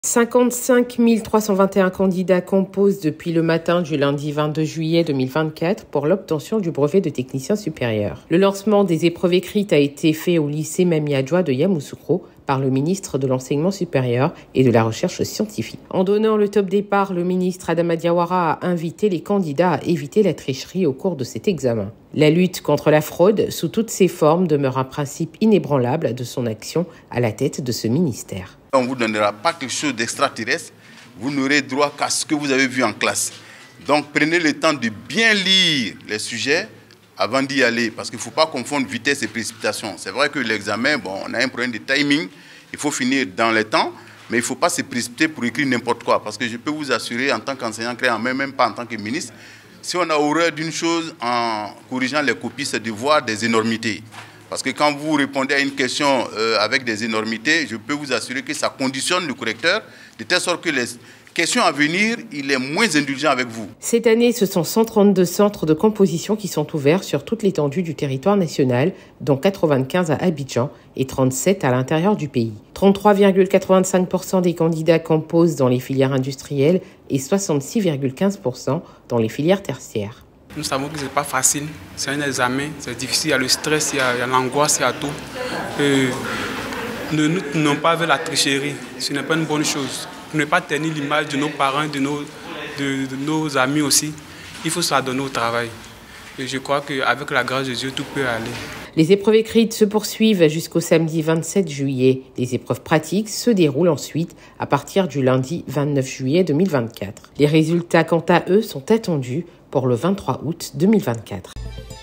55 321 candidats composent depuis le matin du lundi 22 juillet 2024 pour l'obtention du brevet de technicien supérieur. Le lancement des épreuves écrites a été fait au lycée Mami Adjoa de Yamoussoukro par le ministre de l'Enseignement supérieur et de la Recherche scientifique. En donnant le top départ, le ministre Adama Diawara a invité les candidats à éviter la tricherie au cours de cet examen. La lutte contre la fraude, sous toutes ses formes, demeure un principe inébranlable de son action à la tête de ce ministère. On ne vous donnera pas quelque chose d'extraterrestre, vous n'aurez droit qu'à ce que vous avez vu en classe. Donc prenez le temps de bien lire les sujets avant d'y aller, parce qu'il ne faut pas confondre vitesse et précipitation. C'est vrai que l'examen, on a un problème de timing, il faut finir dans les temps, mais il ne faut pas se précipiter pour écrire n'importe quoi, parce que je peux vous assurer, en tant qu'enseignant créant, même pas en tant que ministre, si on a horreur d'une chose en corrigeant les copies, c'est de voir des énormités. Parce que quand vous répondez à une question avec des énormités, je peux vous assurer que ça conditionne le correcteur, de telle sorte que les questions à venir, il est moins indulgent avec vous. Cette année, ce sont 132 centres de composition qui sont ouverts sur toute l'étendue du territoire national, dont 95 à Abidjan et 37 à l'intérieur du pays. 33,85% des candidats composent dans les filières industrielles et 66,15% dans les filières tertiaires. Nous savons que ce n'est pas facile, c'est un examen, c'est difficile, il y a le stress, il y a l'angoisse, il y a tout. Nous n'avons pas avec la tricherie, ce n'est pas une bonne chose. Pour ne pas tenir l'image de nos parents, de nos amis aussi, il faut s'adonner au travail. Et je crois qu'avec la grâce de Dieu, tout peut aller. Les épreuves écrites se poursuivent jusqu'au samedi 27 juillet. Les épreuves pratiques se déroulent ensuite à partir du lundi 29 juillet 2024. Les résultats, quant à eux, sont attendus pour le 23 août 2024.